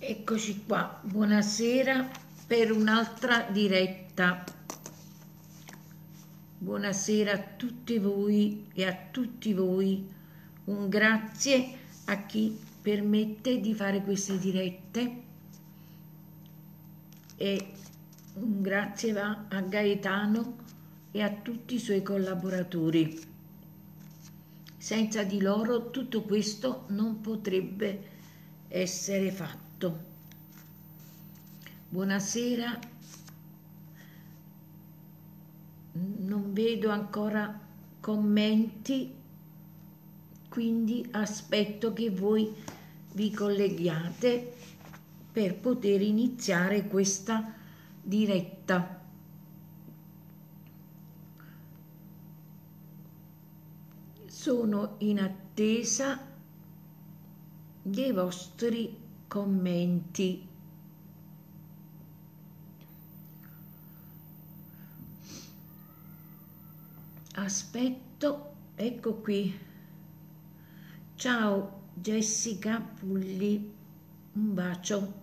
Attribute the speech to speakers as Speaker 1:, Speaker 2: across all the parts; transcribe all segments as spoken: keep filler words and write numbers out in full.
Speaker 1: Eccoci qua, buonasera per un'altra diretta. Buonasera a tutti voi e a tutti voi. Un grazie a chi permette di fare queste dirette e un grazie va a Gaetano e a tutti i suoi collaboratori. Senza di loro tutto questo non potrebbe essere fatto. Buonasera, non vedo ancora commenti, quindi aspetto che voi vi colleghiate per poter iniziare questa diretta. Sono in attesa dei vostri commenti. Aspetto, ecco qui. Ciao Jessica Pulli, un bacio.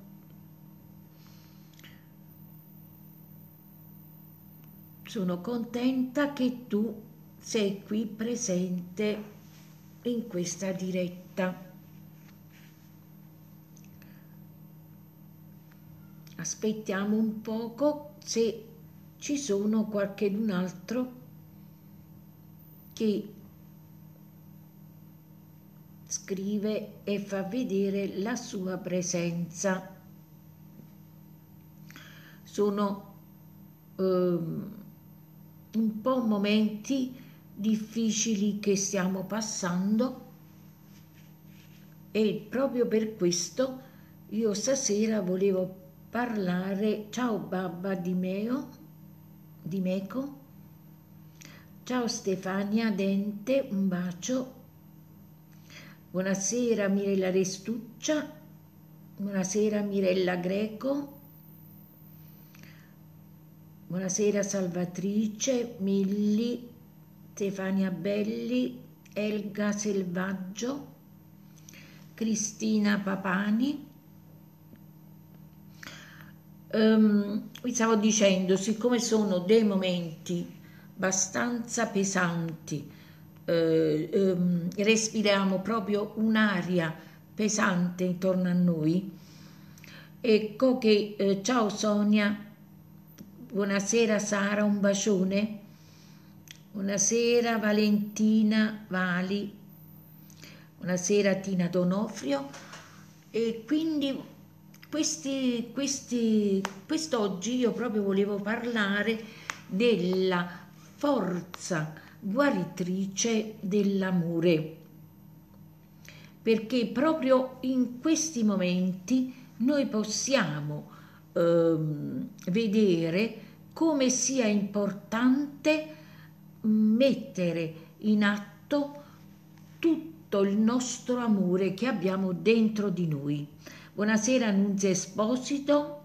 Speaker 1: Sono contenta che tu sei qui presente in questa diretta. Aspettiamo un poco se ci sono qualcun altro che scrive e fa vedere la sua presenza. Sono um, un po' momenti difficili che stiamo passando e proprio per questo io stasera volevo parlare. Ciao Babba Di Meo, Di Meco, ciao Stefania Dente, un bacio. Buonasera Mirella Restuccia, buonasera Mirella Greco, buonasera Salvatrice, Milli, Stefania Belli, Elga Selvaggio, Cristina Papani. Um, vi stavo dicendo, siccome sono dei momenti abbastanza pesanti, eh, um, respiriamo proprio un'aria pesante intorno a noi, ecco che eh, ciao Sonia, buonasera Sara, un bacione, buonasera Valentina Vali, buonasera Tina Donofrio. E quindi questi, questi, quest'oggi io proprio volevo parlare della forza guaritrice dell'amore, perché proprio in questi momenti noi possiamo ehm, vedere come sia importante mettere in atto tutto il nostro amore che abbiamo dentro di noi. Buonasera Nunzia Esposito.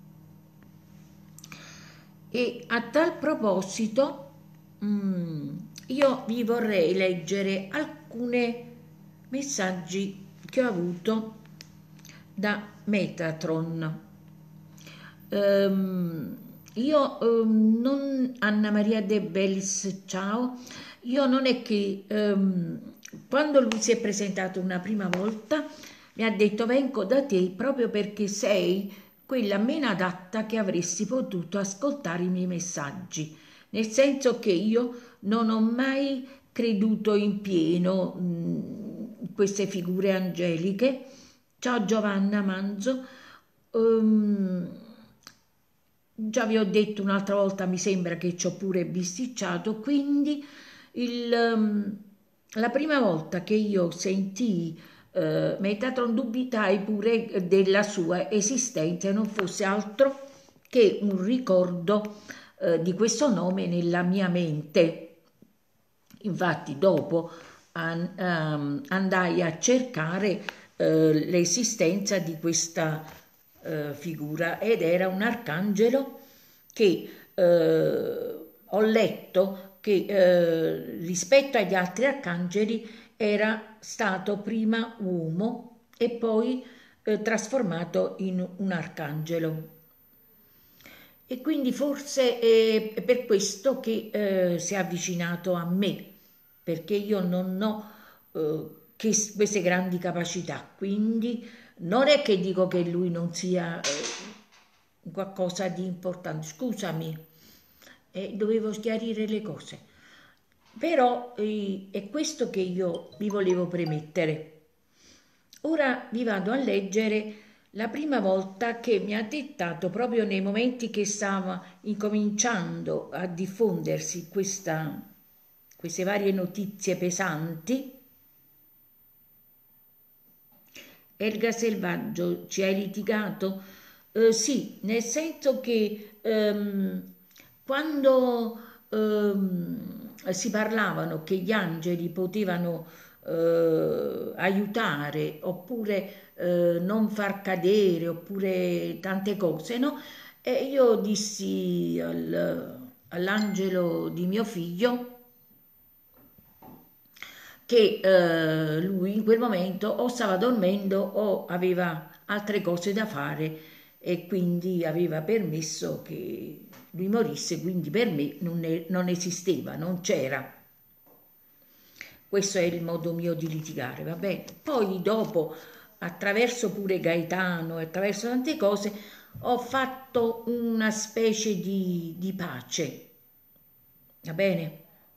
Speaker 1: E a tal proposito mm, io vi vorrei leggere alcuni messaggi che ho avuto da Metatron. Um, io um, non Anna Maria De Bellis, ciao. Io non è che um, quando lui si è presentato una prima volta mi ha detto vengo da te proprio perché sei quella meno adatta che avresti potuto ascoltare i miei messaggi, nel senso che io non ho mai creduto in pieno in queste figure angeliche. Ciao Giovanna Manzo, um, già vi ho detto un'altra volta, mi sembra che ci ho pure bisticciato, quindi il, um, la prima volta che io sentii Uh, Metatron dubitai pure della sua esistenza e non fosse altro che un ricordo uh, di questo nome nella mia mente. Infatti dopo an, um, andai a cercare uh, l'esistenza di questa uh, figura ed era un arcangelo che uh, ho letto che uh, rispetto agli altri arcangeli era stato prima uomo e poi eh, trasformato in un arcangelo. E quindi forse è per questo che eh, si è avvicinato a me, perché io non ho eh, che queste grandi capacità, quindi non è che dico che lui non sia eh, qualcosa di importante, scusami, eh, dovevo chiarire le cose, però eh, è questo che io vi volevo premettere. Ora vi vado a leggere la prima volta che mi ha dettato, proprio nei momenti che stava incominciando a diffondersi questa, queste varie notizie pesanti. Elga Selvaggio, ci hai litigato? Eh, sì, nel senso che ehm, quando ehm, si parlavano che gli angeli potevano eh, aiutare oppure eh, non far cadere oppure tante cose, no? E io dissi al- all'angelo di mio figlio che eh, lui in quel momento o stava dormendo o aveva altre cose da fare e quindi aveva permesso che lui morisse, quindi per me non, è, non esisteva, non c'era. Questo è il modo mio di litigare, va bene? Poi dopo, attraverso pure Gaetano e attraverso tante cose, ho fatto una specie di, di pace, va bene?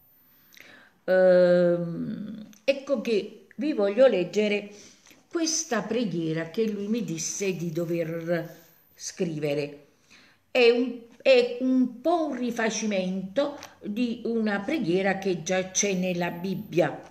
Speaker 1: Ehm, ecco che vi voglio leggere questa preghiera che lui mi disse di dover scrivere. È un, è un po' un rifacimento di una preghiera che già c'è nella Bibbia.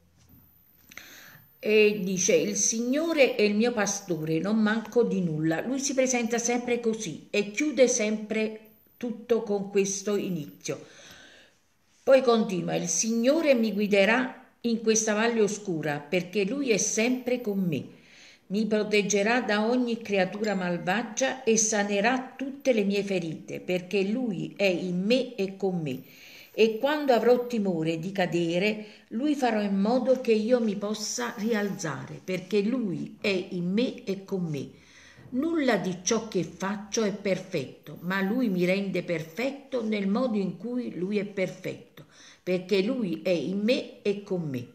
Speaker 1: E dice: il Signore è il mio pastore, non manco di nulla. Lui si presenta sempre così e chiude sempre tutto con questo inizio. Poi continua: il Signore mi guiderà in questa valle oscura, perché Lui è sempre con me. Mi proteggerà da ogni creatura malvagia e sanerà tutte le mie ferite, perché Lui è in me e con me. E quando avrò timore di cadere, Lui farà in modo che io mi possa rialzare, perché Lui è in me e con me. Nulla di ciò che faccio è perfetto, ma Lui mi rende perfetto nel modo in cui Lui è perfetto, perché Lui è in me e con me.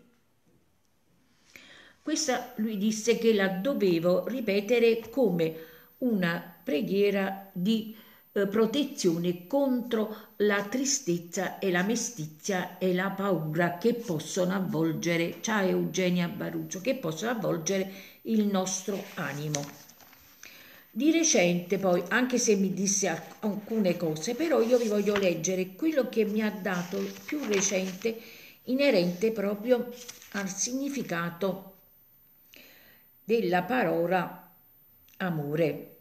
Speaker 1: Questa lui disse che la dovevo ripetere come una preghiera di eh, protezione contro la tristezza e la mestizia e la paura che possono avvolgere, ciao Eugenia Baruccio, che possono avvolgere il nostro animo. Di recente poi, anche se mi disse alcune cose, però io vi voglio leggere quello che mi ha dato più recente inerente proprio al significato della parola amore.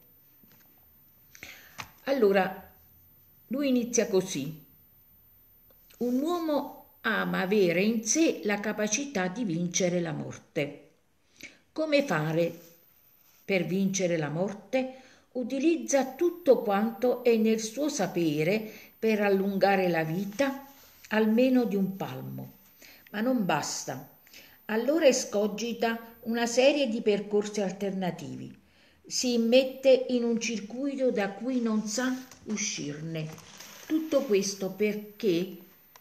Speaker 1: Allora, lui inizia così: un uomo ama avere in sé la capacità di vincere la morte. Come fare per vincere la morte? Utilizza tutto quanto è nel suo sapere per allungare la vita almeno di un palmo, ma non basta. Allora escogita una serie di percorsi alternativi. Si immette in un circuito da cui non sa uscirne. Tutto questo perché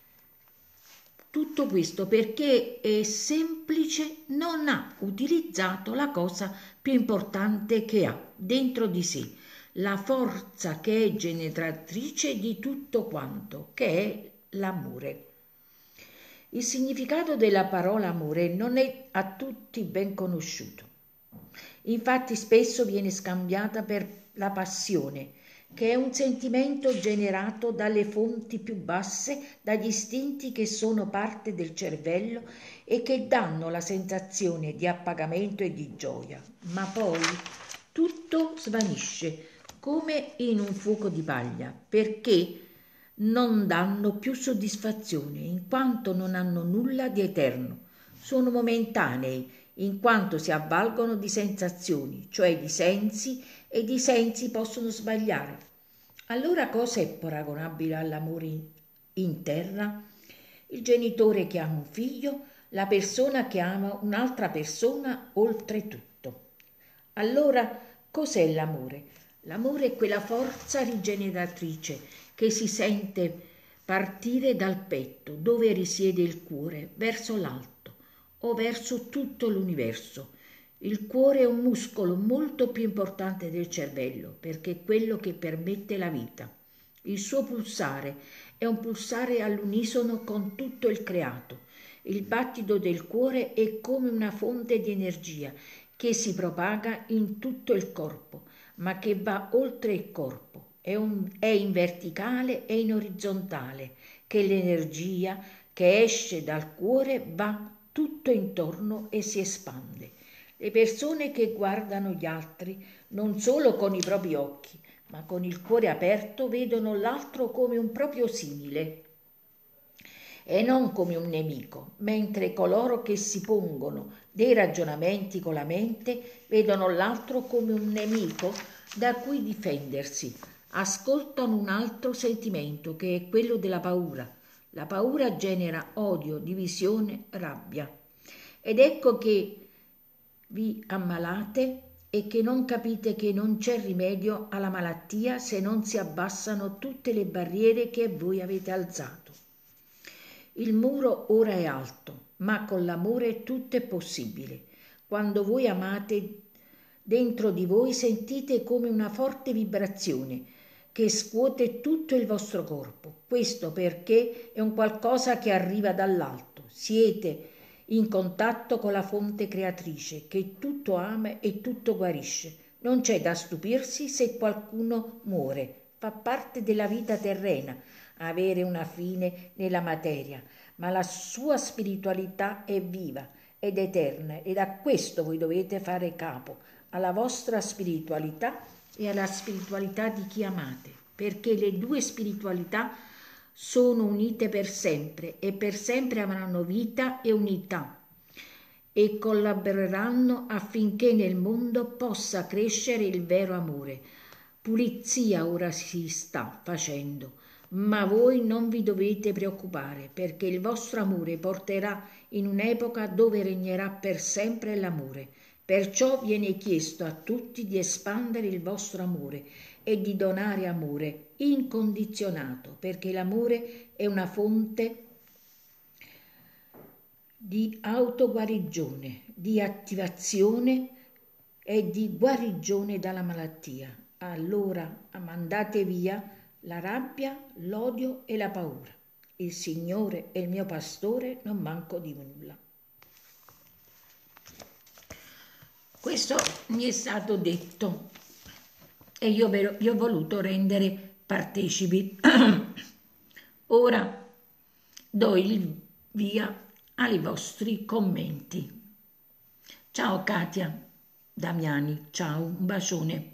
Speaker 1: tutto questo perché è semplice, non ha utilizzato la cosa più importante che ha dentro di sé, la forza che è generatrice di tutto quanto, che è l'amore. Il significato della parola amore non è a tutti ben conosciuto. Infatti spesso viene scambiata per la passione, che è un sentimento generato dalle fonti più basse, dagli istinti che sono parte del cervello e che danno la sensazione di appagamento e di gioia, ma poi tutto svanisce come in un fuoco di paglia, perché non danno più soddisfazione, in quanto non hanno nulla di eterno. Sono momentanei, in quanto si avvalgono di sensazioni, cioè di sensi, ed i sensi possono sbagliare. Allora cosa è paragonabile all'amore in terra? Il genitore che ama un figlio, la persona che ama un'altra persona oltretutto. Allora, cos'è l'amore? L'amore è quella forza rigeneratrice che si sente partire dal petto, dove risiede il cuore, verso l'alto o verso tutto l'universo. Il cuore è un muscolo molto più importante del cervello perché è quello che permette la vita. Il suo pulsare è un pulsare all'unisono con tutto il creato. Il battito del cuore è come una fonte di energia che si propaga in tutto il corpo, ma che va oltre il corpo. È, un, è in verticale e in orizzontale, che l'energia che esce dal cuore va tutto intorno e si espande. Le persone che guardano gli altri non solo con i propri occhi, ma con il cuore aperto vedono l'altro come un proprio simile e non come un nemico, mentre coloro che si pongono dei ragionamenti con la mente vedono l'altro come un nemico da cui difendersi, ascoltano un altro sentimento che è quello della paura. La paura genera odio, divisione, rabbia. Ed ecco che vi ammalate e che non capite che non c'è rimedio alla malattia se non si abbassano tutte le barriere che voi avete alzato. Il muro ora è alto, ma con l'amore tutto è possibile. Quando voi amate, dentro di voi sentite come una forte vibrazione che scuote tutto il vostro corpo. Questo perché è un qualcosa che arriva dall'alto. Siete in contatto con la fonte creatrice che tutto ama e tutto guarisce. Non c'è da stupirsi se qualcuno muore. Fa parte della vita terrena avere una fine nella materia, ma la sua spiritualità è viva ed eterna ed a questo voi dovete fare capo, alla vostra spiritualità e alla spiritualità di chi amate, perché le due spiritualità sono unite per sempre e per sempre avranno vita e unità e collaboreranno affinché nel mondo possa crescere il vero amore. Pulizia ora si sta facendo, ma voi non vi dovete preoccupare perché il vostro amore porterà in un'epoca dove regnerà per sempre l'amore. Perciò viene chiesto a tutti di espandere il vostro amore e di donare amore incondizionato, perché l'amore è una fonte di autoguarigione, di attivazione e di guarigione dalla malattia. Allora mandate via la rabbia, l'odio e la paura. Il Signore è il mio pastore, non manco di nulla. Questo mi è stato detto e io vi ho voluto rendere partecipi. Ora do il via ai vostri commenti. Ciao Katia Damiani, ciao, un bacione.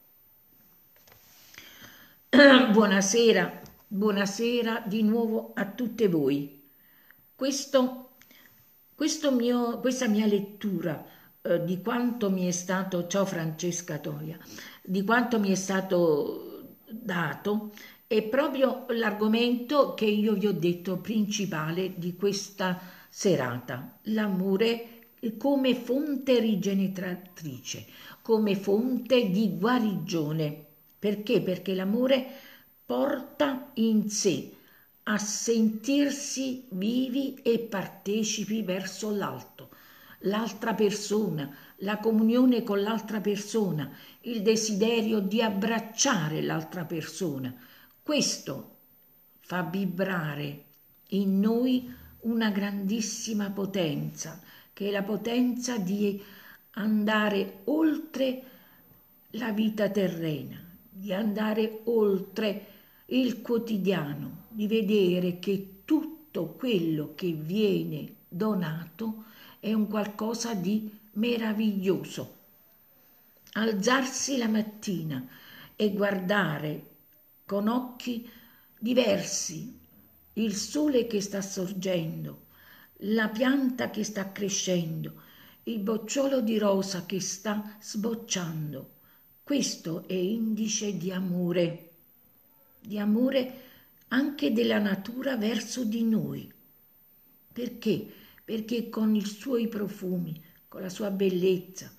Speaker 1: Buonasera, buonasera di nuovo a tutte voi. Questo, questo mio, questa mia lettura eh, di quanto mi è stato, ciao Francesca Toia, di quanto mi è stato dato è proprio l'argomento che io vi ho detto principale di questa serata, l'amore come fonte rigeneratrice, come fonte di guarigione. Perché? Perché l'amore porta in sé a sentirsi vivi e partecipi verso l'alto, l'altra persona, la comunione con l'altra persona, il desiderio di abbracciare l'altra persona. Questo fa vibrare in noi una grandissima potenza, che è la potenza di andare oltre la vita terrena, di andare oltre il quotidiano, di vedere che tutto quello che viene donato è un qualcosa di meraviglioso. Alzarsi la mattina e guardare con occhi diversi il sole che sta sorgendo, la pianta che sta crescendo, il bocciolo di rosa che sta sbocciando. Questo è indice di amore, di amore anche della natura verso di noi. Perché? Perché con i suoi profumi, con la sua bellezza,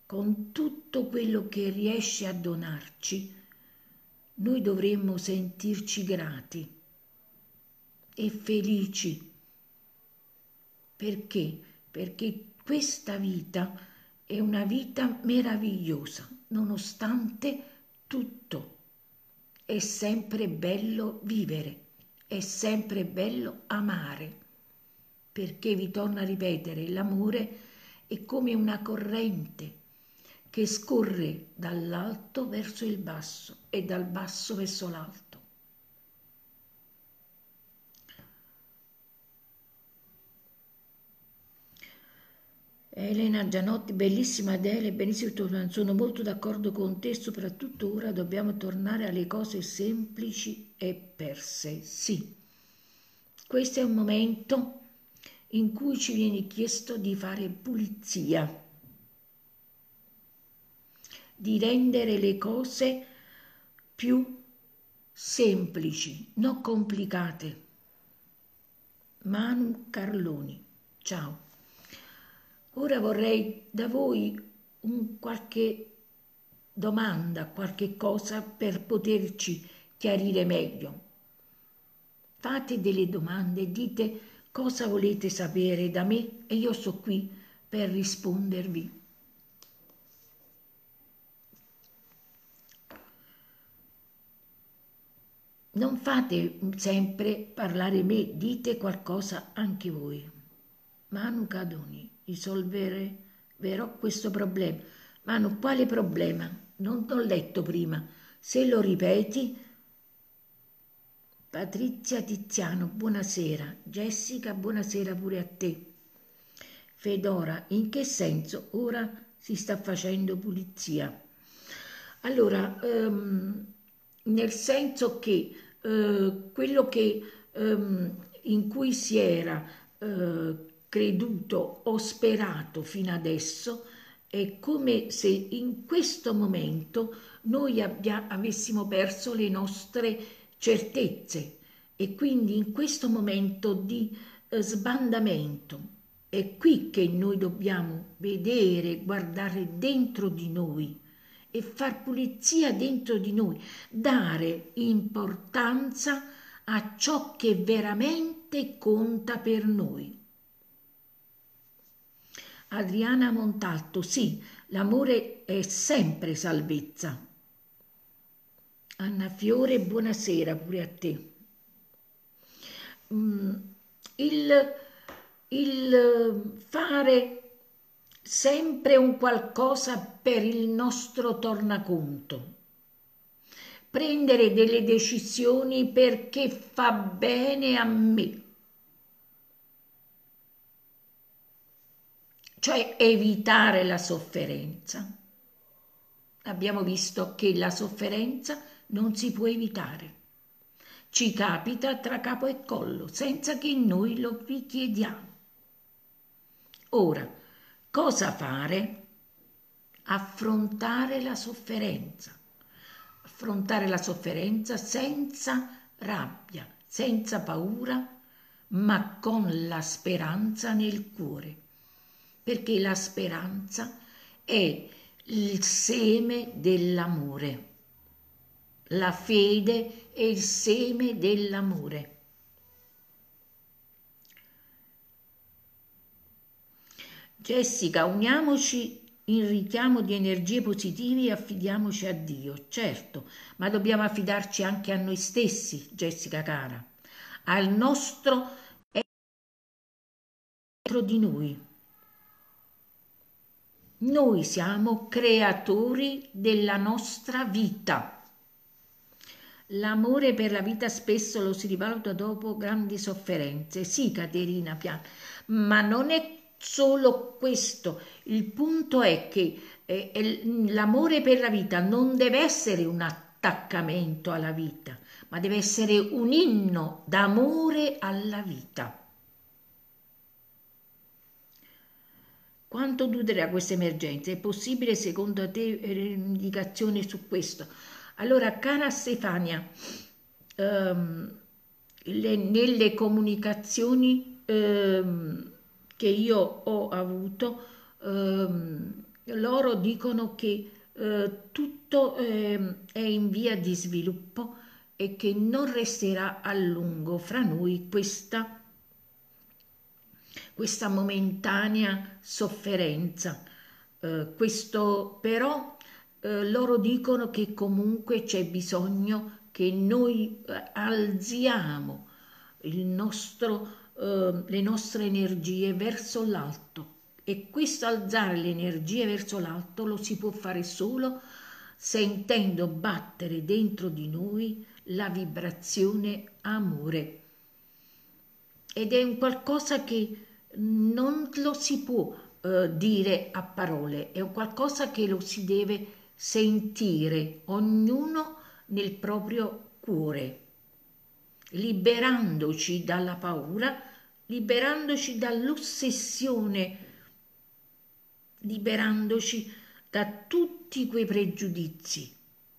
Speaker 1: con tutto quello che riesce a donarci, noi dovremmo sentirci grati e felici. Perché? Perché questa vita è una vita meravigliosa, nonostante tutto. È sempre bello vivere, è sempre bello amare, perché vi torno a ripetere, l'amore è come una corrente che scorre dall'alto verso il basso e dal basso verso l'alto. Elena Gianotti, bellissima Adele, benissimo, sono molto d'accordo con te, soprattutto ora dobbiamo tornare alle cose semplici e perse. Sì, questo è un momento in cui ci viene chiesto di fare pulizia, di rendere le cose più semplici, non complicate. Manu Carloni, ciao. Ora vorrei da voi un qualche domanda, qualche cosa per poterci chiarire meglio. Fate delle domande, dite cosa volete sapere da me e io sto qui per rispondervi. Non fate sempre parlare me, dite qualcosa anche voi. Manu Cadoni, risolverò questo problema. Manu, quale problema? Non t'ho letto prima. Se lo ripeti. Patrizia Tiziano, buonasera. Jessica, buonasera pure a te. Fedora, in che senso ora si sta facendo pulizia? Allora, ehm, nel senso che eh, quello che, ehm, in cui si era eh, creduto o sperato fino adesso è come se in questo momento noi abbia, avessimo perso le nostre certezze e quindi in questo momento di eh, sbandamento è qui che noi dobbiamo vedere, guardare dentro di noi e far pulizia dentro di noi, dare importanza a ciò che veramente conta per noi. Adriana Montalto, sì, l'amore è sempre salvezza. Anna Fiore, buonasera pure a te. Mm, il, il fare sempre un qualcosa per il nostro tornaconto, prendere delle decisioni perché fa bene a me, cioè evitare la sofferenza. Abbiamo visto che la sofferenza non si può evitare. Ci capita tra capo e collo, senza che noi lo richiediamo. Ora, cosa fare? Affrontare la sofferenza. Affrontare la sofferenza senza rabbia, senza paura, ma con la speranza nel cuore. Perché la speranza è il seme dell'amore. La fede è il seme dell'amore. Jessica, uniamoci in richiamo di energie positive e affidiamoci a Dio. Certo, ma dobbiamo affidarci anche a noi stessi, Jessica cara, al nostro dentro di noi. Noi siamo creatori della nostra vita. L'amore per la vita spesso lo si rivaluta dopo grandi sofferenze. Sì, Caterina Piano, ma non è solo questo. Il punto è che eh, l'amore per la vita non deve essere un attaccamento alla vita, ma deve essere un inno d'amore alla vita. Quanto durerà questa emergenza? È possibile secondo te indicazioni su questo? Allora, cara Stefania, ehm, le, nelle comunicazioni ehm, che io ho avuto, ehm, loro dicono che eh, tutto eh, è in via di sviluppo e che non resterà a lungo fra noi questa, questa momentanea sofferenza. Eh, questo però eh, loro dicono che comunque c'è bisogno che noi eh, alziamo il nostro, eh, le nostre energie verso l'alto, e questo alzare le energie verso l'alto lo si può fare solo sentendo battere dentro di noi la vibrazione amore, ed è un qualcosa che non lo si può eh, dire a parole, è un qualcosa che lo si deve sentire ognuno nel proprio cuore, liberandoci dalla paura, liberandoci dall'ossessione, liberandoci da tutti quei pregiudizi.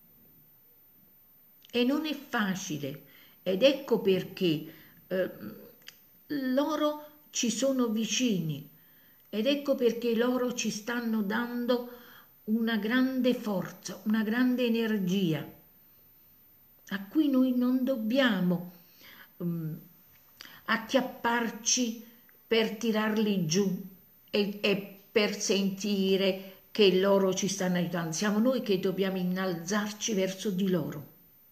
Speaker 1: E non è facile, ed ecco perché eh, loro ci sono vicini, ed ecco perché loro ci stanno dando una grande forza, una grande energia, a cui noi non dobbiamo um, acchiapparci per tirarli giù e, e per sentire che loro ci stanno aiutando. Siamo noi che dobbiamo innalzarci verso di loro.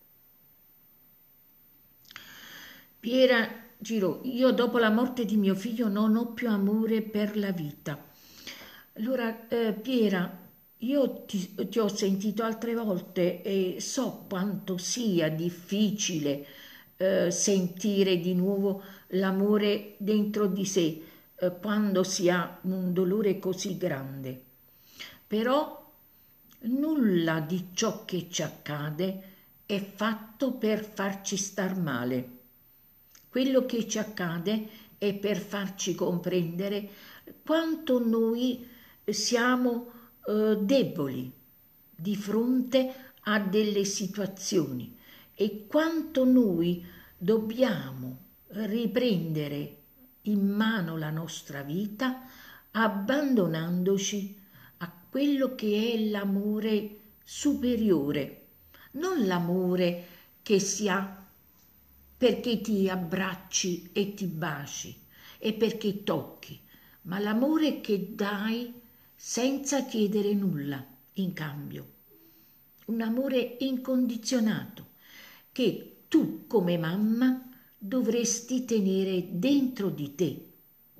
Speaker 1: Piera Giro, io dopo la morte di mio figlio non ho più amore per la vita. Allora, eh, Piera, io ti, ti ho sentito altre volte e so quanto sia difficile eh, sentire di nuovo l'amore dentro di sé eh, quando si ha un dolore così grande. Però nulla di ciò che ci accade è fatto per farci star male. Quello che ci accade è per farci comprendere quanto noi siamo eh, deboli di fronte a delle situazioni e quanto noi dobbiamo riprendere in mano la nostra vita abbandonandoci a quello che è l'amore superiore, non l'amore che si ha perché ti abbracci e ti baci e perché tocchi, ma l'amore che dai senza chiedere nulla in cambio. Un amore incondizionato che tu come mamma dovresti tenere dentro di te,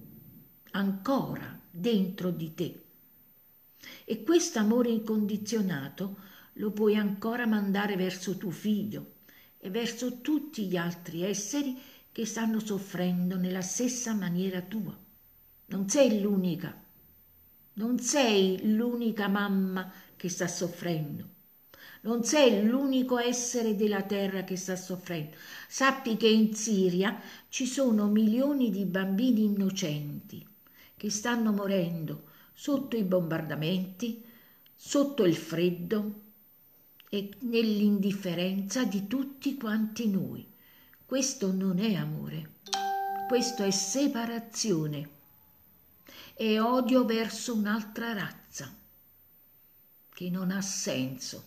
Speaker 1: ancora dentro di te. E questo amore incondizionato lo puoi ancora mandare verso tuo figlio e verso tutti gli altri esseri che stanno soffrendo nella stessa maniera tua. Non sei l'unica, non sei l'unica mamma che sta soffrendo, non sei l'unico essere della terra che sta soffrendo. Sappi che in Siria ci sono milioni di bambini innocenti che stanno morendo sotto i bombardamenti, sotto il freddo e nell'indifferenza di tutti quanti noi. Questo non è amore, questo è separazione, è odio verso un'altra razza che non ha senso.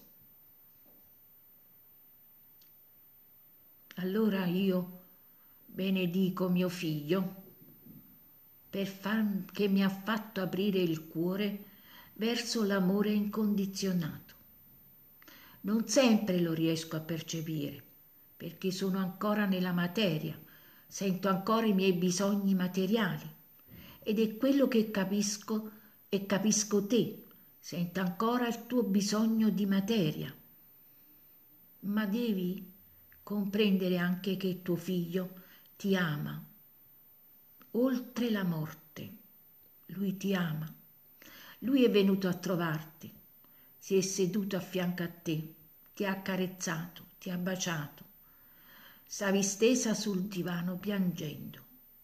Speaker 1: Allora io benedico mio figlio per far, che mi ha fatto aprire il cuore verso l'amore incondizionato. Non sempre lo riesco a percepire, perché sono ancora nella materia, sento ancora i miei bisogni materiali, ed è quello che capisco e capisco te, sento ancora il tuo bisogno di materia. Ma devi comprendere anche che tuo figlio ti ama, oltre la morte. Lui ti ama. Lui è venuto a trovarti, si è seduto a fianco a te, ti ha accarezzato, ti ha baciato. Stavi stesa sul divano piangendo.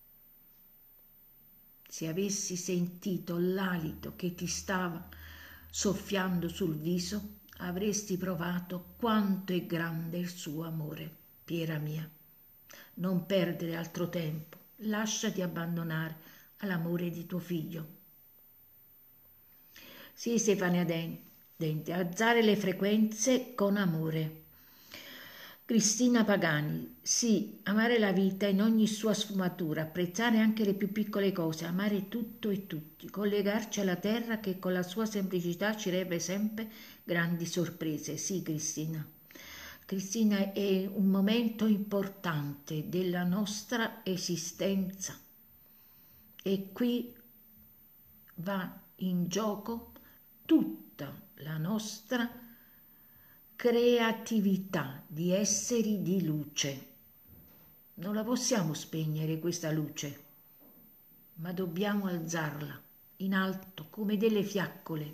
Speaker 1: Se avessi sentito l'alito che ti stava soffiando sul viso, avresti provato quanto è grande il suo amore, Piera mia. Non perdere altro tempo, lasciati abbandonare all'amore di tuo figlio. Sì, Stefania Dente, alzare le frequenze con amore. Cristina Pagani, sì, amare la vita in ogni sua sfumatura, apprezzare anche le più piccole cose, amare tutto e tutti, collegarci alla terra che con la sua semplicità ci rende sempre grandi sorprese. Sì, Cristina. Cristina, è un momento importante della nostra esistenza e qui va in gioco tutta la nostra creatività di esseri di luce. Non la possiamo spegnere questa luce, ma dobbiamo alzarla in alto come delle fiaccole.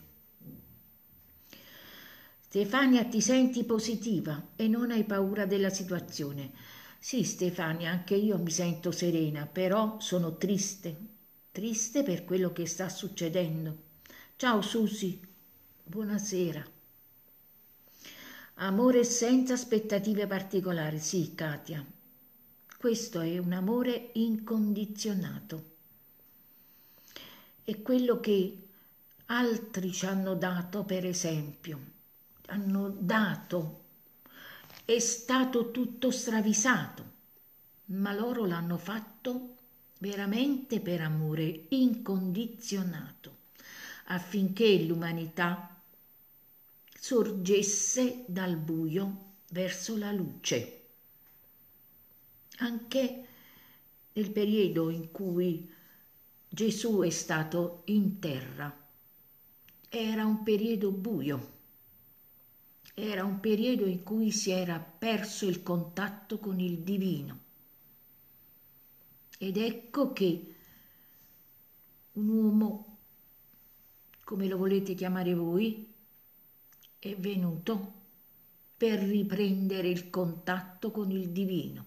Speaker 1: Stefania, ti senti positiva e non hai paura della situazione? Sì, Stefania, anche io mi sento serena, però sono triste, triste per quello che sta succedendo. Ciao Susi, buonasera. Amore senza aspettative particolari, sì, Katia. Questo è un amore incondizionato. È quello che altri ci hanno dato, per esempio. Hanno dato, è stato tutto stravisato, ma loro l'hanno fatto veramente per amore incondizionato, affinché l'umanità sorgesse dal buio verso la luce. Anche nel periodo in cui Gesù è stato in terra, era un periodo buio, era un periodo in cui si era perso il contatto con il divino. Ed ecco che un uomo, come lo volete chiamare voi, è venuto per riprendere il contatto con il divino.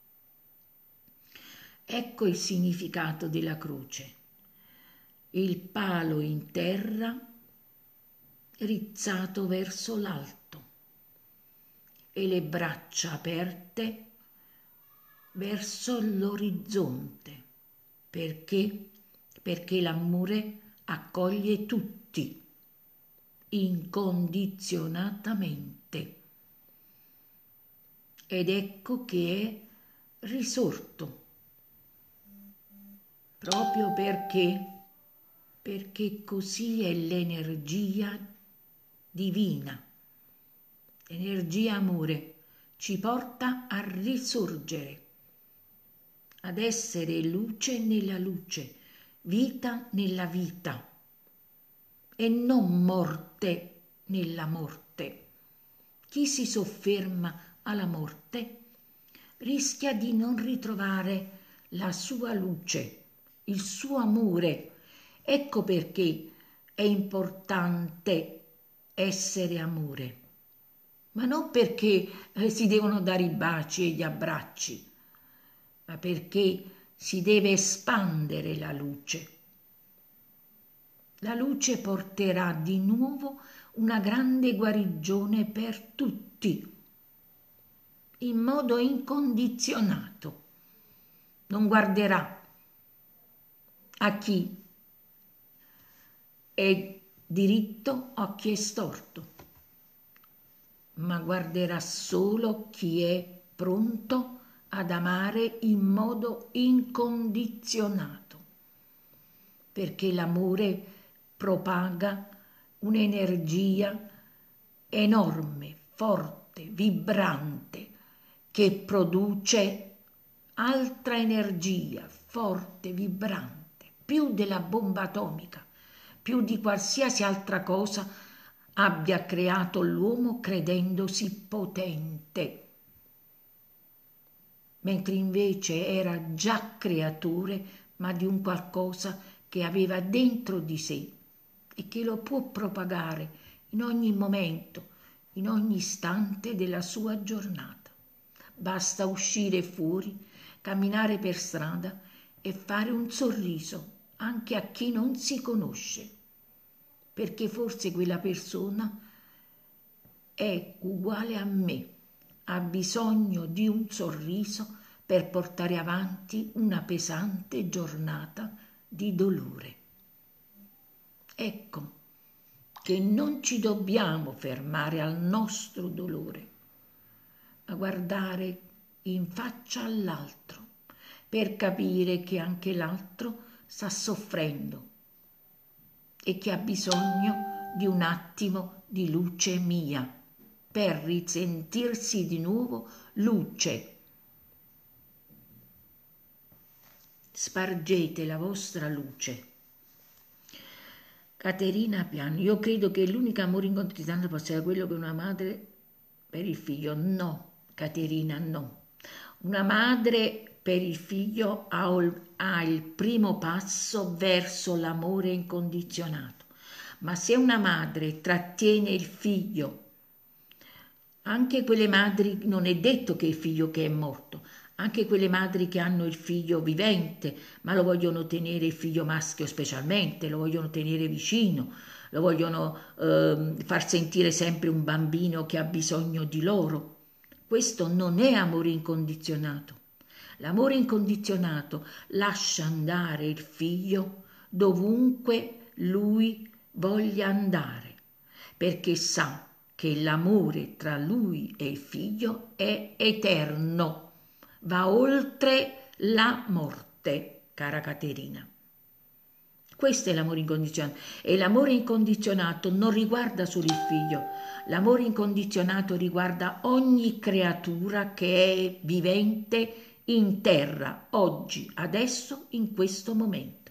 Speaker 1: Ecco il significato della croce. Il palo in terra rizzato verso l'alto e le braccia aperte verso l'orizzonte. Perché? Perché l'amore accoglie tutti incondizionatamente. Ed ecco che è risorto, proprio perché, perché così è l'energia divina, l'energia amore, ci porta a risorgere, ad essere luce nella luce, vita nella vita e non morte nella morte. Chi si sofferma alla morte rischia di non ritrovare la sua luce, il suo amore. Ecco perché è importante essere amore, ma non perché eh, si devono dare i baci e gli abbracci, ma perché si deve espandere la luce. La luce porterà di nuovo una grande guarigione per tutti, in modo incondizionato. Non guarderà a chi è diritto o a chi è storto, ma guarderà solo chi è pronto ad amare in modo incondizionato, perché l'amore propaga un'energia enorme, forte, vibrante, che produce altra energia forte, vibrante, più della bomba atomica, più di qualsiasi altra cosa abbia creato l'uomo credendosi potente, mentre invece era già creatore, ma di un qualcosa che aveva dentro di sé e che lo può propagare in ogni momento, in ogni istante della sua giornata. Basta uscire fuori, camminare per strada e fare un sorriso anche a chi non si conosce, perché forse quella persona è uguale a me, ha bisogno di un sorriso per portare avanti una pesante giornata di dolore. Ecco che non ci dobbiamo fermare al nostro dolore, ma guardare in faccia all'altro per capire che anche l'altro sta soffrendo e che ha bisogno di un attimo di luce mia per risentirsi di nuovo luce. Spargete la vostra luce. Caterina Piano, io credo che l'unico amore incondizionato possa essere quello che una madre per il figlio. No, Caterina, no. Una madre per il figlio ha, ha il primo passo verso l'amore incondizionato. Ma se una madre trattiene il figlio, anche quelle madri, non è detto che il figlio che è morto, anche quelle madri che hanno il figlio vivente, ma lo vogliono tenere il figlio maschio specialmente, lo vogliono tenere vicino, lo vogliono eh, far sentire sempre un bambino che ha bisogno di loro. Questo non è amore incondizionato. L'amore incondizionato lascia andare il figlio dovunque lui voglia andare, perché sa che l'amore tra lui e il figlio è eterno, va oltre la morte, cara Caterina. Questo è l'amore incondizionato, e l'amore incondizionato non riguarda solo il figlio, l'amore incondizionato riguarda ogni creatura che è vivente in terra, oggi, adesso, in questo momento.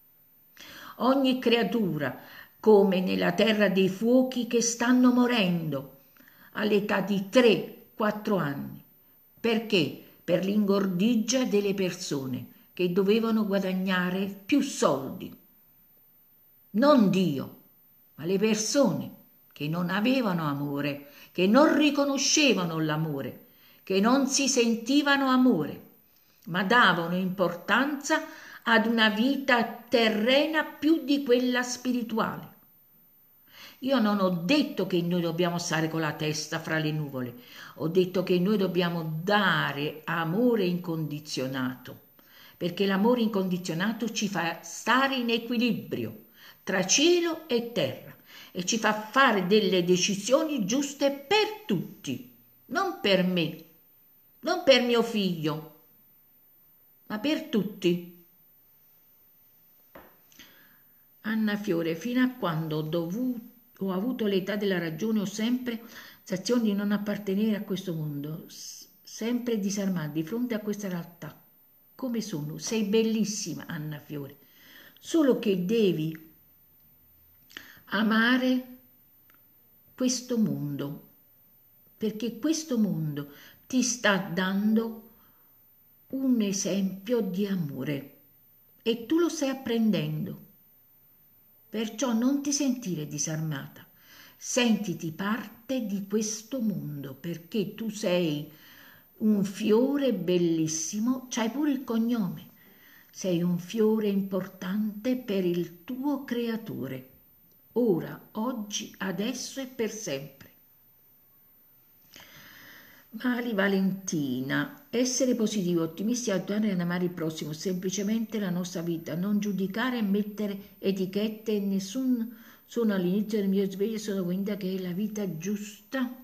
Speaker 1: Ogni creatura, come nella terra dei fuochi, che stanno morendo all'età di tre quattro anni. Perché? Per l'ingordigia delle persone che dovevano guadagnare più soldi. Non Dio, ma le persone che non avevano amore, che non riconoscevano l'amore, che non si sentivano amore, ma davano importanza ad una vita terrena più di quella spirituale. Io non ho detto che noi dobbiamo stare con la testa fra le nuvole, ho detto che noi dobbiamo dare amore incondizionato, perché l'amore incondizionato ci fa stare in equilibrio tra cielo e terra e ci fa fare delle decisioni giuste per tutti, non per me, non per mio figlio, ma per tutti. Anna Fiore, fino a quando ho, dovuto, ho avuto l'età della ragione ho sempre sensazione di non appartenere a questo mondo, sempre disarmata di fronte a questa realtà. Come sono? Sei bellissima, Anna Fiore, solo che devi amare questo mondo, perché questo mondo ti sta dando un esempio di amore e tu lo stai apprendendo. Perciò non ti sentire disarmata, sentiti parte di questo mondo, perché tu sei un fiore bellissimo, c'hai pure il cognome, sei un fiore importante per il tuo creatore, ora, oggi, adesso e per sempre. Mali Valentina, essere positivi, ottimisti, attuare ed amare il prossimo, semplicemente la nostra vita, non giudicare e mettere etichette e nessun sono all'inizio del mio sveglio, sono convinta che è la vita giusta.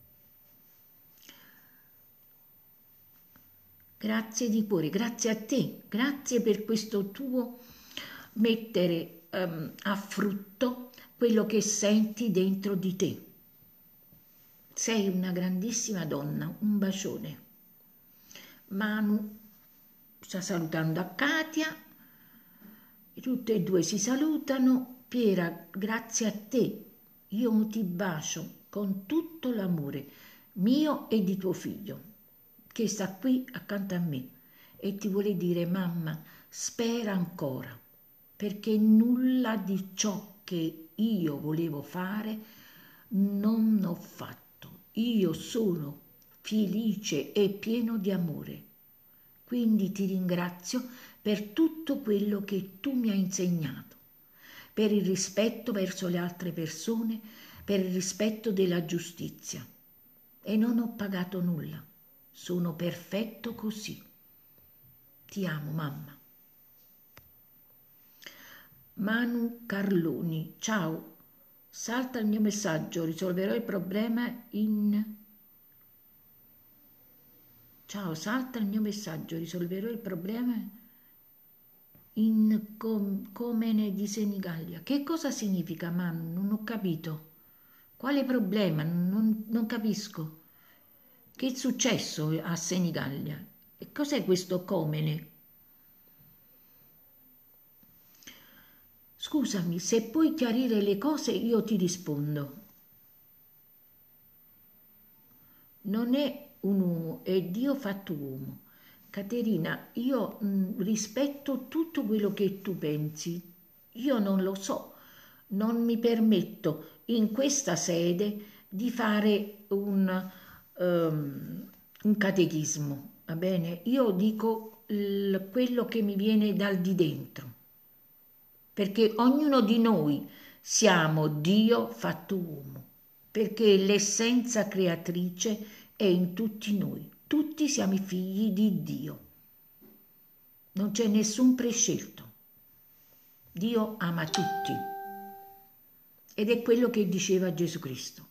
Speaker 1: Grazie di cuore, grazie a te, grazie per questo tuo mettere um, a frutto quello che senti dentro di te. Sei una grandissima donna, un bacione. Manu sta salutando a Katia, tutte e due si salutano. Piera, grazie a te, io ti bacio con tutto l'amore mio e di tuo figlio, che sta qui accanto a me e ti vuole dire: mamma, spera ancora, perché nulla di ciò che io volevo fare non ho fatto. Io sono felice e pieno di amore, quindi ti ringrazio per tutto quello che tu mi hai insegnato, per il rispetto verso le altre persone, per il rispetto della giustizia, e non ho pagato nulla, sono perfetto così. Ti amo, mamma. Manu Carloni, ciao. salta il mio messaggio, risolverò il problema in... Ciao, salta il mio messaggio, risolverò il problema in com Comene di Senigallia. Che cosa significa, Manu? Non ho capito. Quale problema? Non, non capisco. Che è successo a Senigallia? E cos'è questo Comene? Scusami, se puoi chiarire le cose io ti rispondo. Non è un uomo, è Dio fatto uomo. Caterina, io mh, rispetto tutto quello che tu pensi. Io non lo so, non mi permetto in questa sede di fare un, um, un catechismo, va bene? Io dico il, quello che mi viene dal di dentro, perché ognuno di noi siamo Dio fatto uomo, perché l'essenza creatrice è in tutti noi, tutti siamo i figli di Dio, non c'è nessun prescelto, Dio ama tutti ed è quello che diceva Gesù Cristo.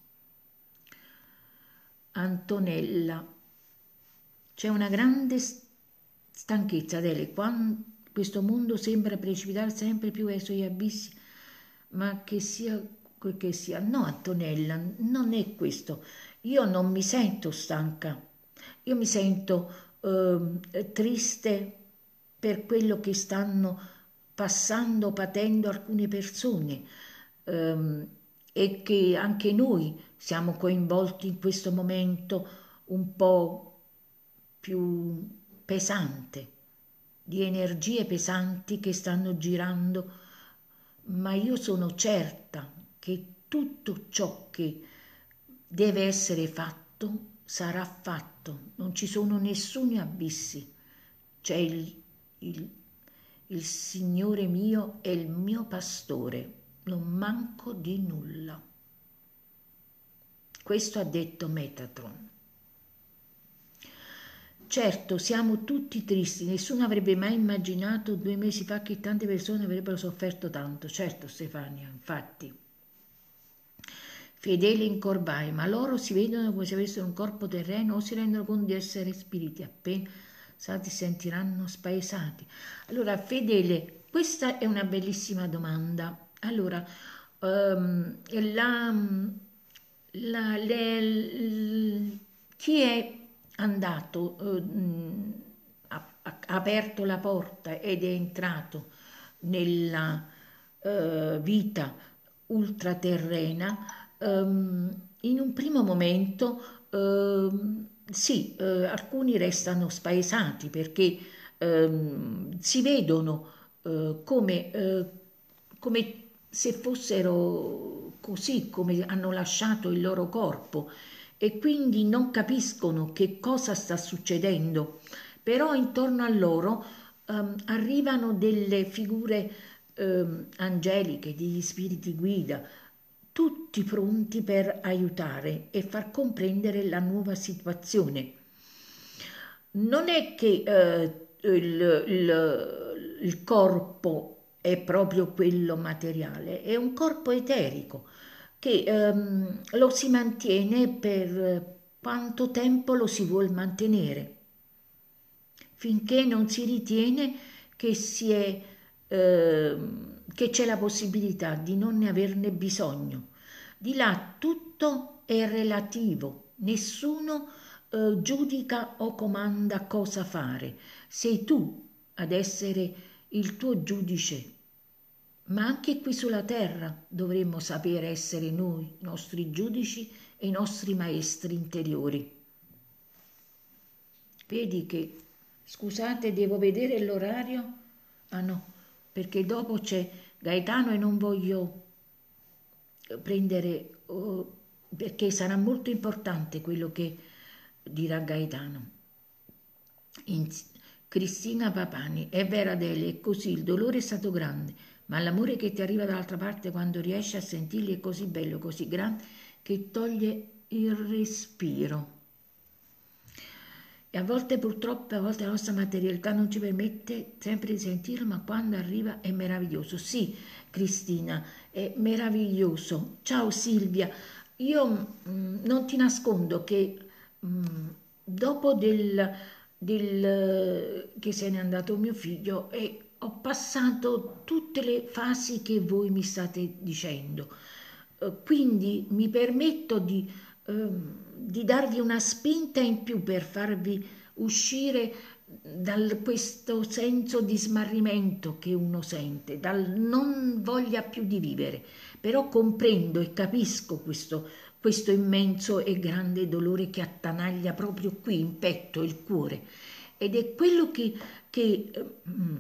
Speaker 1: Antonella, c'è una grande stanchezza delle quando questo mondo sembra precipitare sempre più verso gli abissi, ma che sia quel che sia. No, Antonella, non è questo. Io non mi sento stanca, io mi sento eh, triste per quello che stanno passando, patendo alcune persone ehm, e che anche noi siamo coinvolti in questo momento un po' più pesante, di energie pesanti che stanno girando, ma io sono certa che tutto ciò che deve essere fatto sarà fatto, non ci sono nessuni abissi, c'è il, il, il Signore mio è il mio pastore, non manco di nulla. Questo ha detto Metatron. Certo, siamo tutti tristi, nessuno avrebbe mai immaginato due mesi fa che tante persone avrebbero sofferto tanto. Certo, Stefania, infatti. Fedeli in corbai, ma loro si vedono come se avessero un corpo terreno o si rendono conto di essere spiriti, appena si sentiranno spaesati. Allora, Fedele, questa è una bellissima domanda. Allora, um, la, la, le, l, chi è andato, uh, ha, ha aperto la porta ed è entrato nella uh, vita ultraterrena, um, in un primo momento um, sì, uh, alcuni restano spaesati perché um, si vedono uh, come, uh, come se fossero così, come hanno lasciato il loro corpo e quindi non capiscono che cosa sta succedendo, però intorno a loro um, arrivano delle figure um, angeliche, degli spiriti guida, tutti pronti per aiutare e far comprendere la nuova situazione. Non è che eh, il, il, il corpo è proprio quello materiale, è un corpo eterico che ehm, lo si mantiene per quanto tempo lo si vuol mantenere, finché non si ritiene che, si è, ehm, che c'è la possibilità di non ne averne bisogno. Di là tutto è relativo, nessuno eh, giudica o comanda cosa fare, sei tu ad essere il tuo giudice. Ma anche qui sulla terra dovremmo sapere essere noi, i nostri giudici e i nostri maestri interiori. Vedi che, scusate, devo vedere l'orario? Ah no, perché dopo c'è Gaetano e non voglio prendere, oh, perché sarà molto importante quello che dirà Gaetano. In, Cristina Papani, è vera Adele, è così, il dolore è stato grande, ma l'amore che ti arriva dall'altra parte quando riesci a sentirli è così bello, così grande, che toglie il respiro. E a volte purtroppo, a volte la nostra materialità non ci permette sempre di sentirlo, ma quando arriva è meraviglioso. Sì, Cristina, è meraviglioso. Ciao Silvia, io mm, non ti nascondo che mm, dopo del, del, che se n'è andato mio figlio e ho passato tutte le fasi che voi mi state dicendo. Eh, quindi mi permetto di, ehm, di darvi una spinta in più per farvi uscire da questo senso di smarrimento che uno sente, dal non voglia più di vivere. Però comprendo e capisco questo, questo immenso e grande dolore che attanaglia proprio qui in petto il cuore. Ed è quello che, che eh,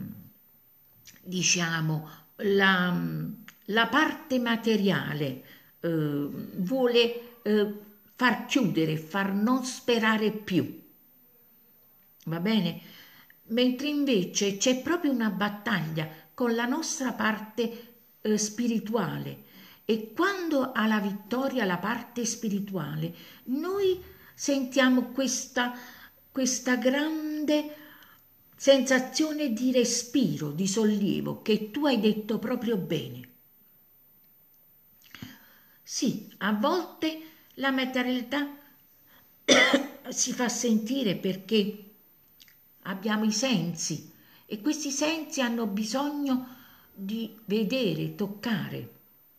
Speaker 1: diciamo, la, la parte materiale eh, vuole eh, far chiudere, far non sperare più. Va bene? Mentre invece c'è proprio una battaglia con la nostra parte eh, spirituale e quando ha la vittoria la parte spirituale, noi sentiamo questa, questa grande sensazione di respiro, di sollievo, che tu hai detto proprio bene. Sì, a volte la materialità si fa sentire perché abbiamo i sensi e questi sensi hanno bisogno di vedere, toccare.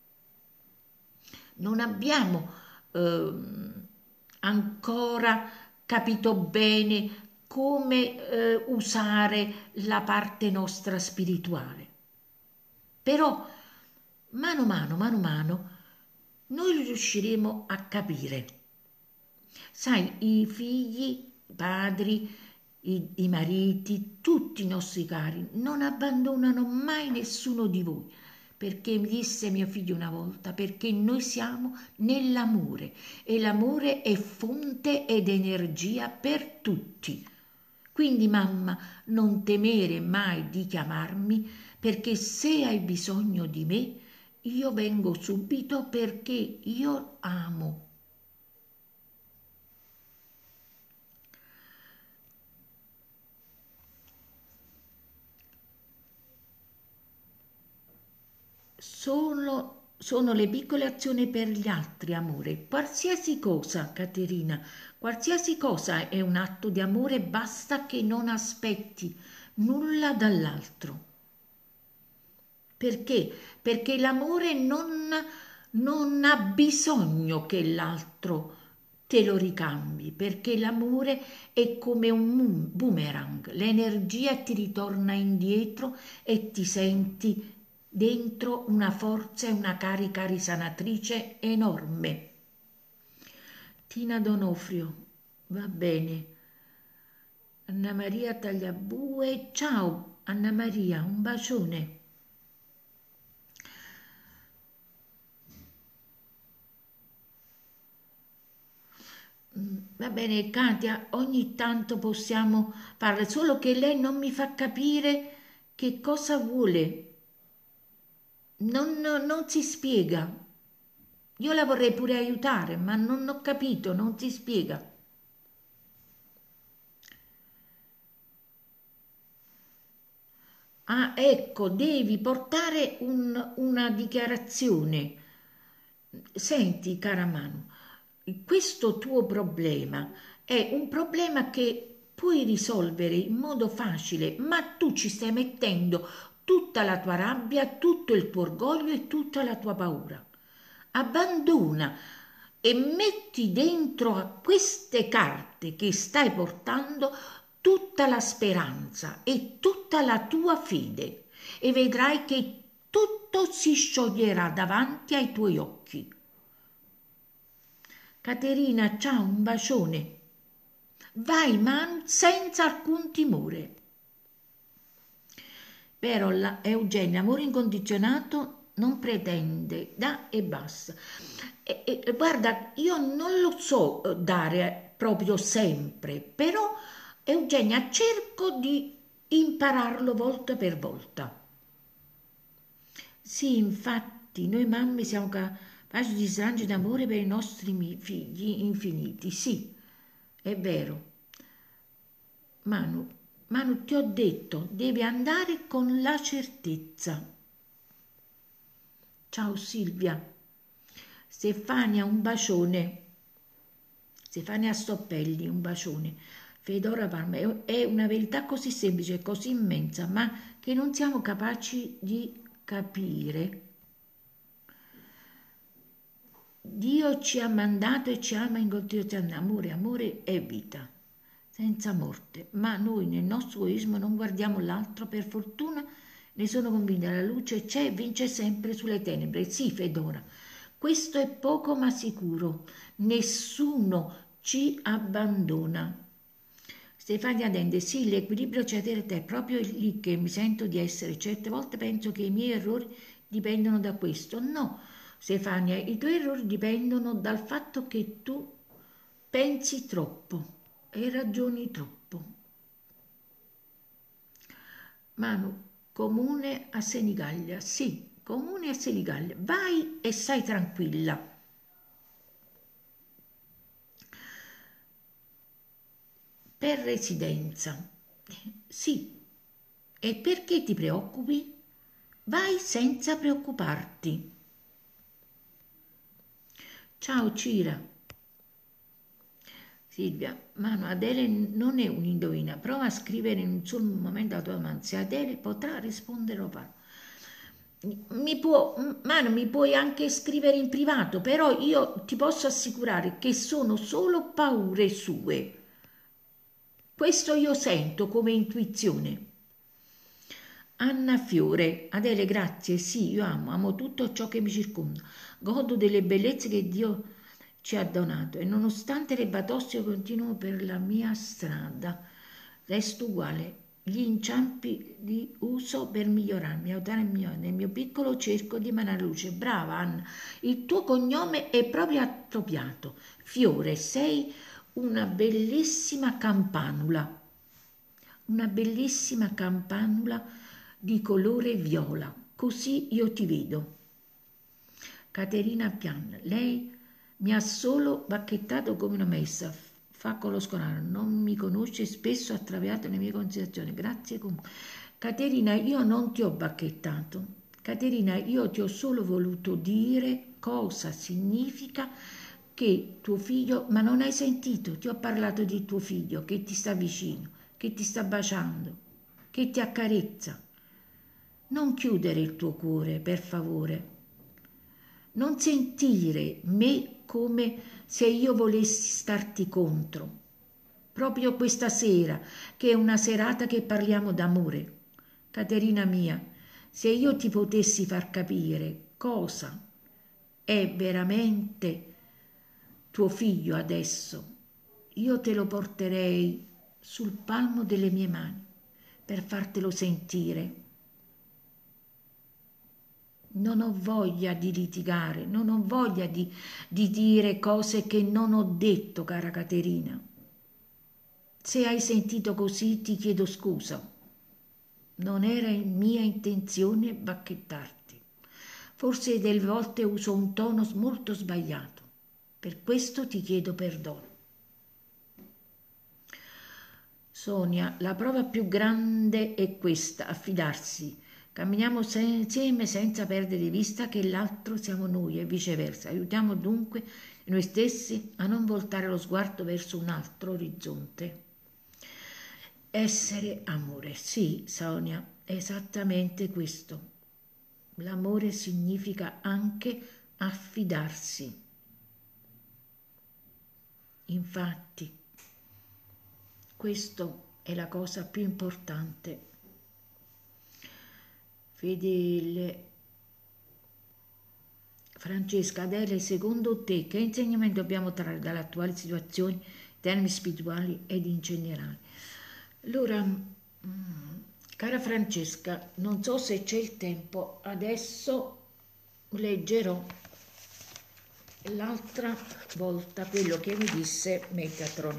Speaker 1: Non abbiamo eh, ancora capito bene come eh, usare la parte nostra spirituale. Però mano a mano, mano a mano, noi riusciremo a capire. Sai, i figli, i padri, i, i mariti, tutti i nostri cari non abbandonano mai nessuno di voi. Perché mi disse mio figlio una volta, perché noi siamo nell'amore e l'amore è fonte ed energia per tutti. Quindi mamma, non temere mai di chiamarmi, perché se hai bisogno di me, io vengo subito perché io amo. Sono, sono le piccole azioni per gli altri, amore. Qualsiasi cosa, Caterina, qualsiasi cosa è un atto di amore, basta che non aspetti nulla dall'altro. Perché? Perché l'amore non, non ha bisogno che l'altro te lo ricambi, perché l'amore è come un boomerang, l'energia ti ritorna indietro e ti senti dentro una forza e una carica risanatrice enorme. Tina Donofrio, va bene. Anna Maria Tagliabue, ciao Anna Maria, un bacione. Va bene, Katia, ogni tanto possiamo parlare, solo che lei non mi fa capire che cosa vuole. Non, non- non si spiega. Io la vorrei pure aiutare, ma non ho capito, non si spiega. Ah, ecco, devi portare un- una dichiarazione. Senti, cara Manu, questo tuo problema è un problema che puoi risolvere in modo facile, ma tu ci stai mettendo tutta la tua rabbia, tutto il tuo orgoglio e tutta la tua paura. Abbandona e metti dentro a queste carte che stai portando tutta la speranza e tutta la tua fede e vedrai che tutto si scioglierà davanti ai tuoi occhi. Caterina, ciao, un bacione. Vai, man, senza alcun timore. Però la Eugenia, amore incondizionato non pretende, dà e basta. E, e, guarda, io non lo so eh, dare proprio sempre, però Eugenia cerco di impararlo volta per volta. Sì, infatti, noi mamme siamo capaci di slanci d'amore per i nostri mi- figli infiniti, sì, è vero. Manu, Manu, ti ho detto, devi andare con la certezza. Ciao Silvia. Stefania, un bacione. Stefania Stoppelli, un bacione. Fedora Palma, è una verità così semplice, così immensa, ma che non siamo capaci di capire. Dio ci ha mandato e ci ama in continuazione. Amore, amore è vita, senza morte. Ma noi nel nostro egoismo non guardiamo l'altro. Per fortuna ne sono convinta, la luce c'è e vince sempre sulle tenebre. Sì, Fedora, questo è poco ma sicuro. Nessuno ci abbandona. Stefania Dende, sì, l'equilibrio c'è da te, è proprio lì che mi sento di essere. Certe volte penso che i miei errori dipendono da questo. No, Stefania, i tuoi errori dipendono dal fatto che tu pensi troppo e ragioni troppo. Manu, comune a Senigallia, sì, comune a Senigallia. Vai e stai tranquilla. Per residenza, sì. E perché ti preoccupi? Vai senza preoccuparti. Ciao Cira. Silvia, Manu, Adele non è un'indovina. Prova a scrivere in un solo momento la tua domanda. Se Adele potrà rispondere o farlo. Mi può, Manu, mi puoi anche scrivere in privato, però io ti posso assicurare che sono solo paure sue. Questo io sento come intuizione. Anna Fiore, Adele, grazie, sì, io amo, amo tutto ciò che mi circonda, godo delle bellezze che Dio ci ha donato e nonostante le batoste continuo per la mia strada, resto uguale, gli inciampi li uso per migliorarmi, aiutare il mio, nel mio piccolo cerco di emanare luce. Brava Anna, il tuo cognome è proprio appropriato, Fiore, sei una bellissima campanula, una bellissima campanula di colore viola, così io ti vedo. Caterina Pian, lei mi ha solo bacchettato come una messa, fa con lo scolaro, non mi conosce, spesso ha traviato le mie considerazioni, grazie comunque. Caterina, io non ti ho bacchettato, Caterina, io ti ho solo voluto dire cosa significa che tuo figlio, ma non hai sentito, ti ho parlato di tuo figlio che ti sta vicino, che ti sta baciando, che ti accarezza. Non chiudere il tuo cuore, per favore. Non sentire me come se io volessi starti contro. Proprio questa sera, che è una serata che parliamo d'amore. Caterina mia, se io ti potessi far capire cosa è veramente tuo figlio adesso, io te lo porterei sul palmo delle mie mani per fartelo sentire. Non ho voglia di litigare, non ho voglia di, di dire cose che non ho detto, cara Caterina. Se hai sentito così ti chiedo scusa. Non era mia intenzione bacchettarti. Forse delle volte uso un tono molto sbagliato. Per questo ti chiedo perdono. Sonia, la prova più grande è questa, affidarsi. Camminiamo insieme senza perdere di vista che l'altro siamo noi e viceversa. Aiutiamo dunque noi stessi a non voltare lo sguardo verso un altro orizzonte. Essere amore. Sì, Sonia, è esattamente questo. L'amore significa anche affidarsi. Infatti, questa è la cosa più importante. Fedele Francesca, Adele, secondo te che insegnamento dobbiamo trarre dalle attuali situazioni in termini spirituali ed in generale? Allora, cara Francesca, non so se c'è il tempo, adesso leggerò l'altra volta quello che mi disse Metatron.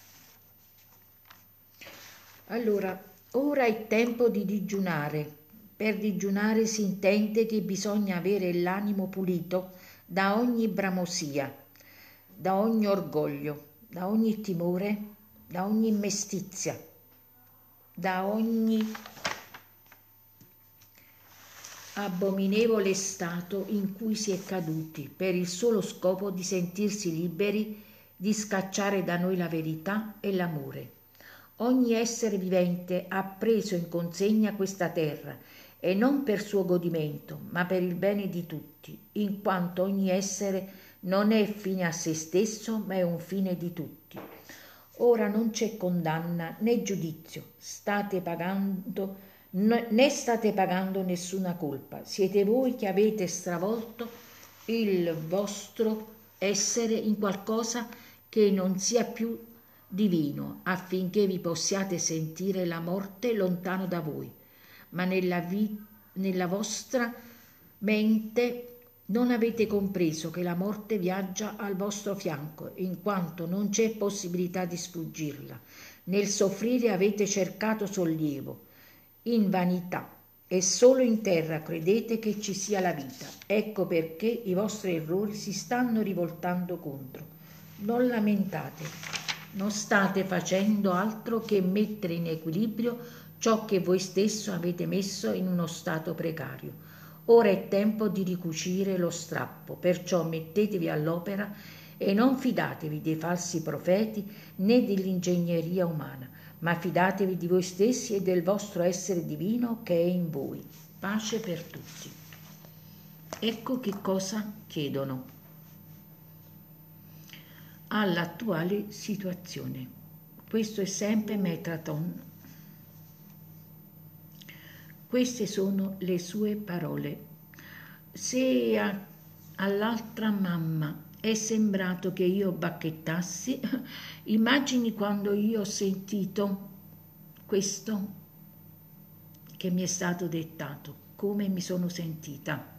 Speaker 1: Allora, ora è tempo di digiunare, Per digiunare si intende che bisogna avere l'animo pulito da ogni bramosia, da ogni orgoglio, da ogni timore, da ogni mestizia, da ogni abominevole stato in cui si è caduti, per il solo scopo di sentirsi liberi di scacciare da noi la verità e l'amore. Ogni essere vivente ha preso in consegna questa terra, e non per suo godimento, ma per il bene di tutti, in quanto ogni essere non è fine a se stesso, ma è un fine di tutti. Ora non c'è condanna né giudizio, state pagando né state pagando nessuna colpa. Siete voi che avete stravolto il vostro essere in qualcosa che non sia più divino, affinché vi possiate sentire la morte lontano da voi. Ma nella, vi- nella vostra mente non avete compreso che la morte viaggia al vostro fianco, in quanto non c'è possibilità di sfuggirla. Nel soffrire avete cercato sollievo, in vanità, e solo in terra credete che ci sia la vita. Ecco perché i vostri errori si stanno rivoltando contro. Non lamentate, non state facendo altro che mettere in equilibrio ciò che voi stesso avete messo in uno stato precario. Ora è tempo di ricucire lo strappo, perciò mettetevi all'opera e non fidatevi dei falsi profeti né dell'ingegneria umana, ma fidatevi di voi stessi e del vostro essere divino che è in voi. Pace per tutti. Ecco che cosa chiedono all'attuale situazione. Questo è sempre Metatron. Queste sono le sue parole. Se a, all'altra mamma è sembrato che io bacchettassi, immagini quando io ho sentito questo che mi è stato dettato, come mi sono sentita.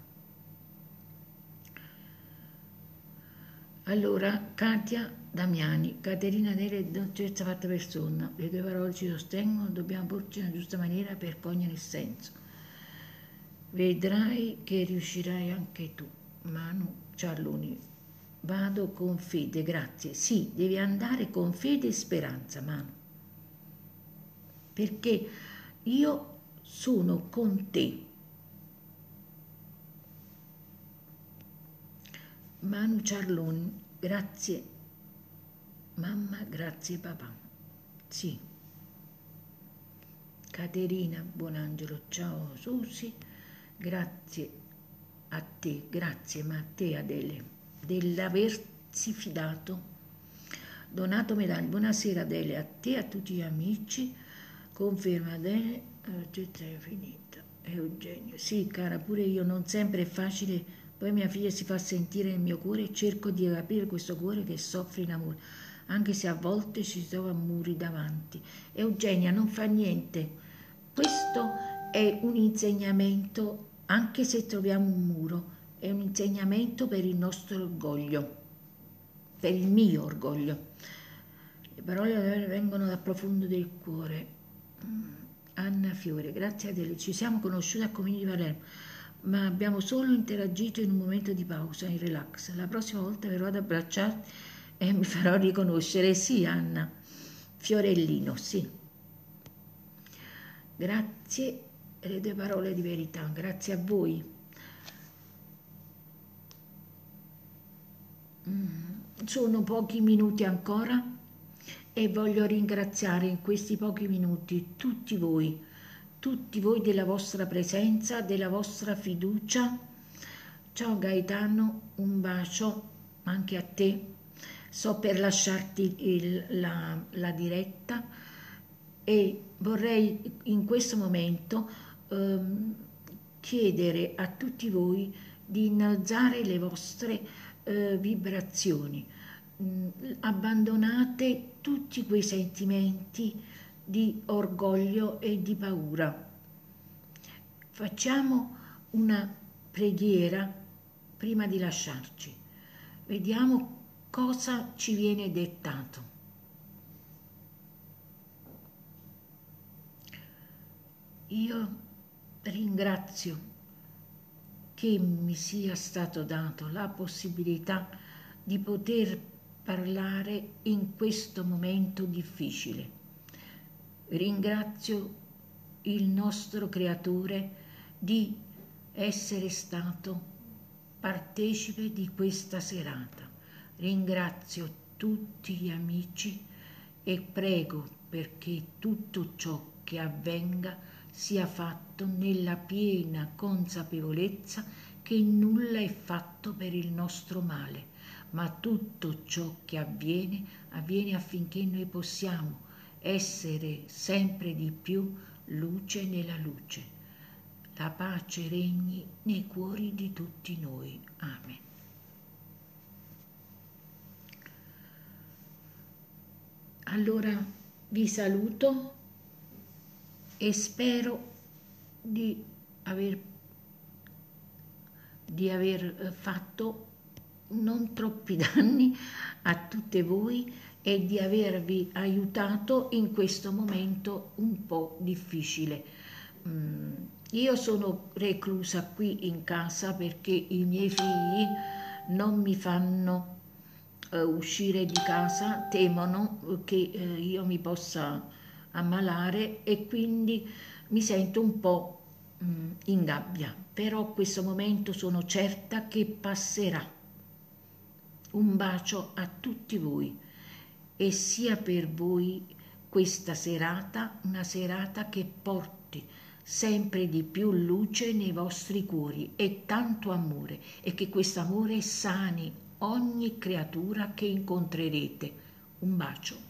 Speaker 1: Allora, Katia Damiani, Caterina Nere, dolcezza fatta persona, le tue parole ci sostengono, dobbiamo porci nella giusta maniera per cogliere il senso. Vedrai che riuscirai anche tu. Manu Ciarloni, vado con fede, grazie. Sì, devi andare con fede e speranza, Manu, perché io sono con te. Manu Ciarloni, grazie mamma, grazie papà. Sì. Caterina Buonangelo, ciao Susi, grazie a te, grazie ma a te Adele, dell'aversi fidato. Donato Medaglia, buonasera Adele, a te e a tutti gli amici, conferma Adele, l'oggetto è finita. Eugenio, sì cara, pure io, non sempre è facile. Poi mia figlia si fa sentire nel mio cuore e cerco di capire questo cuore che soffre in amore, anche se a volte ci si trova muri davanti. Eugenia, non fa niente. Questo è un insegnamento, anche se troviamo un muro, è un insegnamento per il nostro orgoglio, per il mio orgoglio. Le parole vengono dal profondo del cuore. Anna Fiore, grazie a Dio, ci siamo conosciuti a Comini di Palermo, ma abbiamo solo interagito in un momento di pausa, in relax. La prossima volta verrò ad abbracciarti e mi farò riconoscere. Sì, Anna. Fiorellino, sì. Grazie le tue parole di verità, grazie a voi. Sono pochi minuti ancora e voglio ringraziare in questi pochi minuti tutti voi, tutti voi della vostra presenza, della vostra fiducia. Ciao Gaetano, un bacio anche a te. So per lasciarti il, la, la diretta e vorrei in questo momento ehm, chiedere a tutti voi di innalzare le vostre eh, vibrazioni. Mm, abbandonate tutti quei sentimenti di orgoglio e di paura. Facciamo una preghiera prima di lasciarci. Vediamo cosa ci viene dettato. Io ringrazio che mi sia stato dato la possibilità di poter parlare in questo momento difficile. Ringrazio il nostro Creatore di essere stato partecipe di questa serata. Ringrazio tutti gli amici e prego perché tutto ciò che avvenga sia fatto nella piena consapevolezza che nulla è fatto per il nostro male, ma tutto ciò che avviene avviene affinché noi possiamo essere sempre di più luce nella luce. La pace regni nei cuori di tutti noi. Amen. Allora vi saluto e spero di aver, di aver fatto non troppi danni a tutte voi e di avervi aiutato in questo momento un po' difficile. Mm, io sono reclusa qui in casa perché i miei figli non mi fanno eh, uscire di casa, temono che eh, io mi possa ammalare e quindi mi sento un po' mm, in gabbia, però questo momento sono certa che passerà. Un bacio a tutti voi e sia per voi questa serata una serata che porti sempre di più luce nei vostri cuori e tanto amore, e che questo amore sani ogni creatura che incontrerete. Un bacio.